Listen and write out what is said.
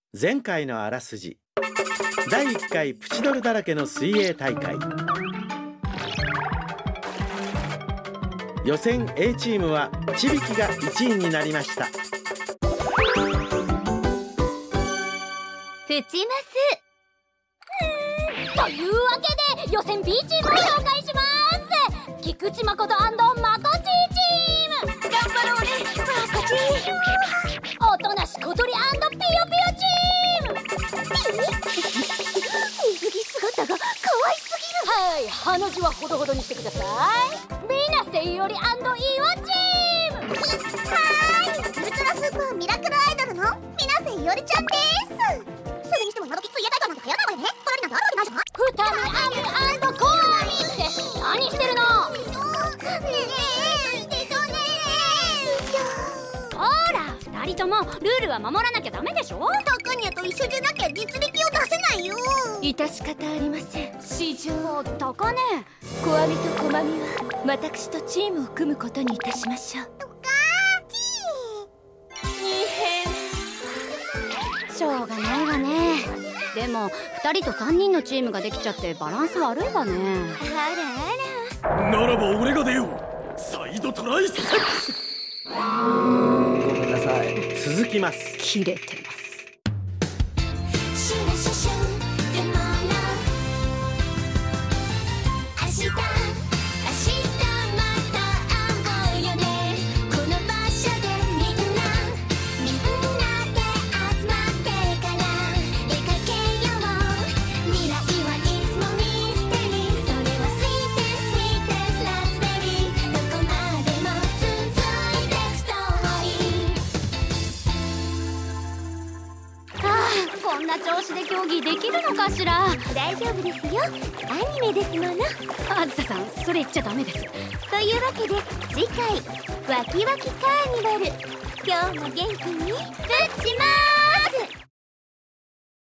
前回のあらすじ。第1回プチドルだらけの水泳大会。予選 A チームはちびきが1位になりました。 プチマスというわけで予選 B チームを紹介します。菊池誠&まこちチーム、頑張ろうねまこち。おとなし小鳥&ぴよぴよチーム。水着姿が可愛すぎる。はい、鼻血はほどほどにしてください。みなせいおり&いわチーム。 はーい、ウルトラスーパーミラクルアイドルのみなせいおりちゃんです。それにしても今時水泳大会なんて流行らないわよね。これなんてあるわけないじゃん。 ふたみあみコーミって何してるの？ほら、2人ともルールは守らなきゃダメでしょ。 タカニャと一緒じゃなきゃ実力を出せないよ。 致し方ありません。 市場高ね。 小網と小まみは私とチームを組むことにいたしましょう。 しょうがないわね。でも2人と3人のチームができちゃってバランス悪いわね。 あらあら。 ならば俺が出よう。サイドトライセックス。 ごめんなさい。続きます。 切れてます。 こんな調子で競技できるのかしら。 大丈夫ですよ、アニメですもの。 あずささん、それ言っちゃダメです。 というわけで次回ワキワキカーニバル、今日も元気にプッチマー